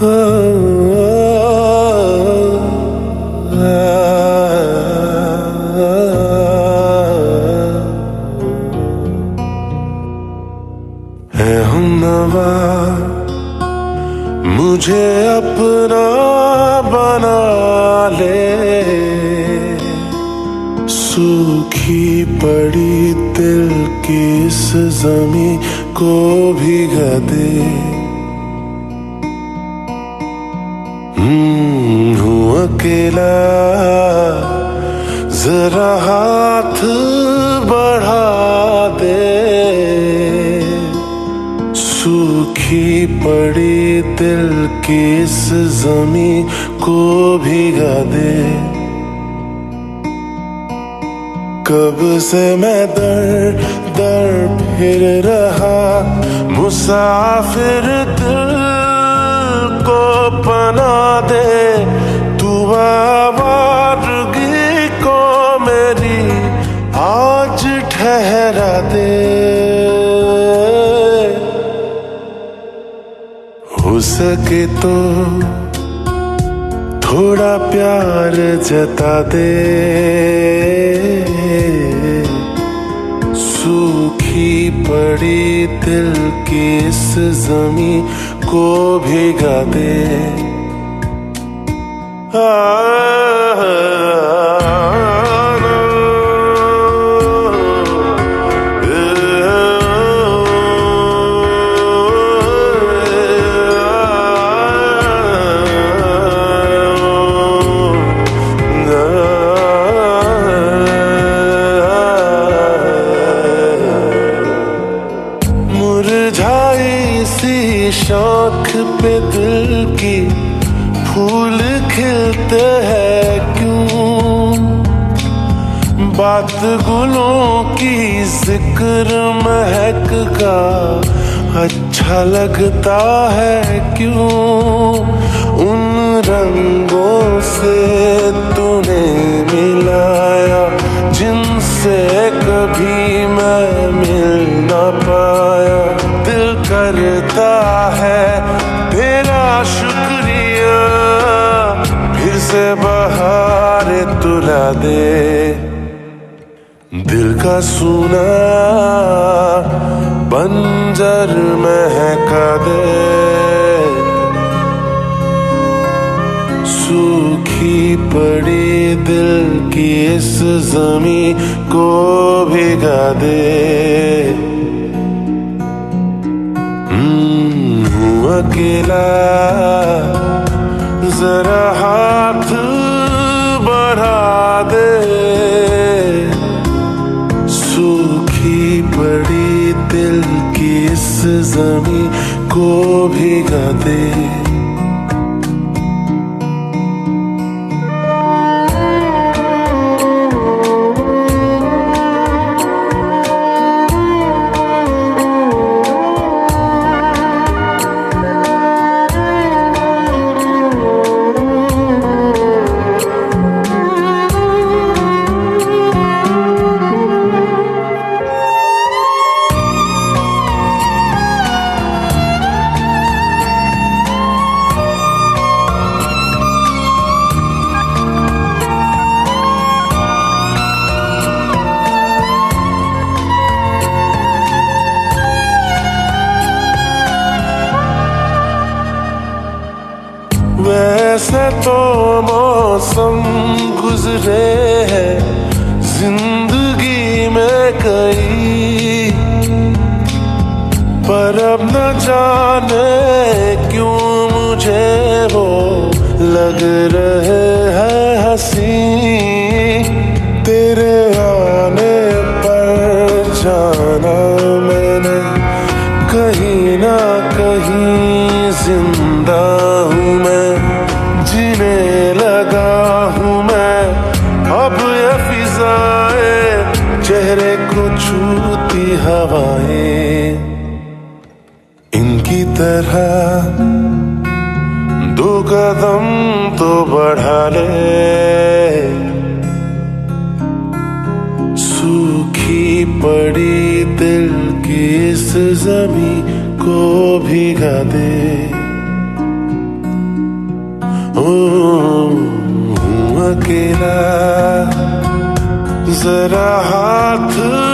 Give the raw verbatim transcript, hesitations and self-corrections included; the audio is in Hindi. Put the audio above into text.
है हमनवा मुझे अपना बना ले, सूखी पड़ी दिल की इस ज़मीं को भिगा दे। हम्म हूँ अकेला, जरा हाथ बढ़ा दे, सूखी पड़ी दिल की इस ज़मीं को भिगा दे। कब से मैं दर दर फिर रहा, मुसाफिर दिल को पना दे, तू आवारगी को मेरी आज ठहरा दे। हो सके तो थोड़ा प्यार जता दे, सूखी पड़ी दिल की इस ज़मीं को भिगा दे। आ, शौक पे दिल की फूल खिलते हैं क्यों, बात गुलों की जिक्र महक का अच्छा लगता है क्यों, उन रंगों से तूने मिलाया जिनसे कभी मैं मिल ना पाया। दिल करता है तेरा शुक्रिया, फिर से बहार तुला दे, दिल का सूना बंजर महका दे, सूखी पड़ी दिल की इस ज़मीं को भिगा दे। हूँ अकेला, जरा हाथ बढ़ा दे, सूखी पड़ी दिल की इस ज़मीं को भिगा दे। वैसे तो मौसम गुजरे हैं जिंदगी में कई, पर अब न जाने क्यों मुझे वो लग रहे हैं हंसी। तेरे आने पर जाना मैंने कहीं ना कहीं जिंदा हूँ मैं, जीने लगा हूँ मैं अब ये फिजाएं, चेहरे को छूती हवाएं, इनकी तरह दो कदम तो बढ़ा ले, सूखी पड़ी दिल की इस ज़मीं को भिगा दे। हूँ अकेला, जरा हाथ